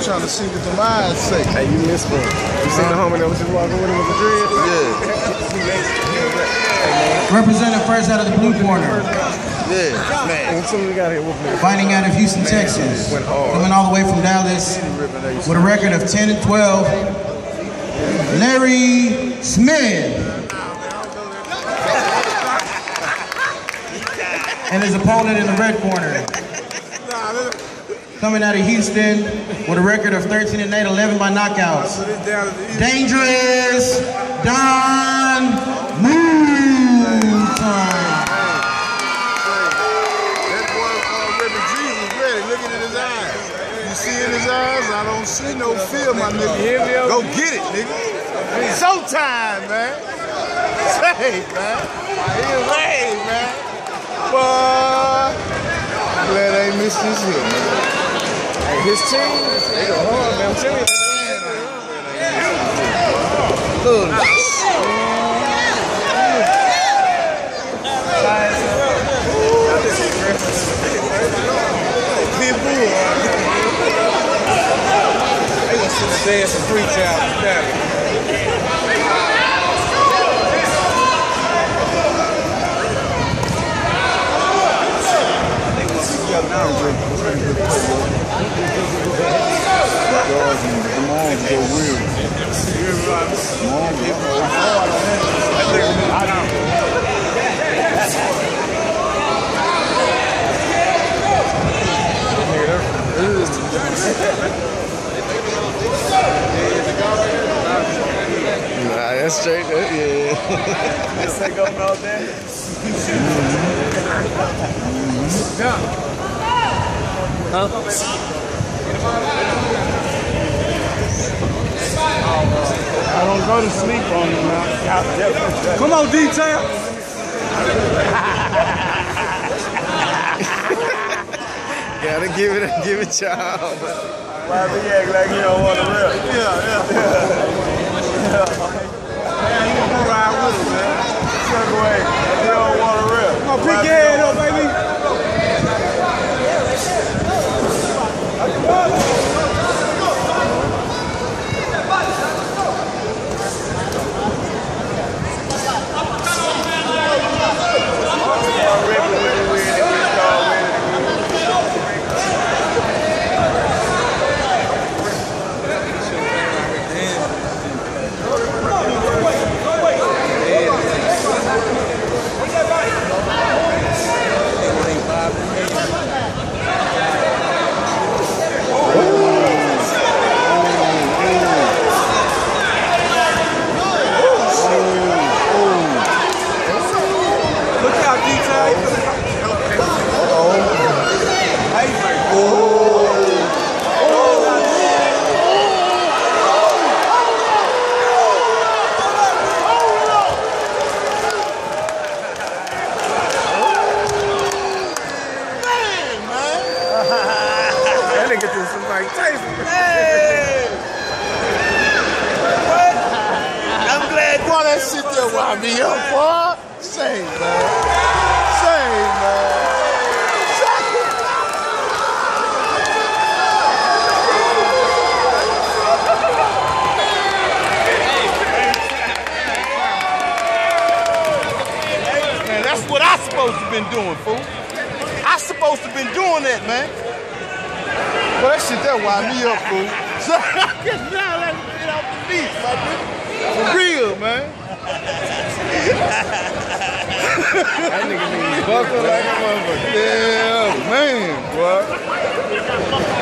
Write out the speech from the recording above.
trying to see what the eyes say. Hey, you missed one. You seen the homie that was just walking with him with the dreads? Yeah. Representing first out of the blue corner. Yeah, Man, as soon as we got here, Fighting out of Houston, Texas. Coming all the way from Dallas with a record of 10-12. Larry Smith. And his opponent in the red corner. Coming out of Houston with a record of 13-8, 11 by knockouts. Dangerous Don Moon. that boy Reverend Jesus ready. Look at his eyes. You see in his eyes? I don't see no fear, my nigga. Go get it, nigga. It's showtime, man. Say, man. Hey, man. Boy, I'm glad I ain't missed this here, man. his team, they go hard, man. I'm telling you. Look. They gonna sit and dance and preach out. Nah, that's straight up, yeah. Let's take up all day. I don't go to sleep on them now. Come on, detail. Gotta give it y'all. Why we act like you don't want to rip? Yeah. Man, you can ride with it, man. Truck away. You don't want to rip. Come on, pick your head up, baby. Sit there while me up, boy. Say, man. Say, man. Man, that's what I supposed to been doing, fool. I supposed to been doing that, man. Well, that shit there wind me up, fool. So I guess now let me get off the beat, my nigga. For real, man. That nigga need buckle like a motherfucker. Yeah, man, boy.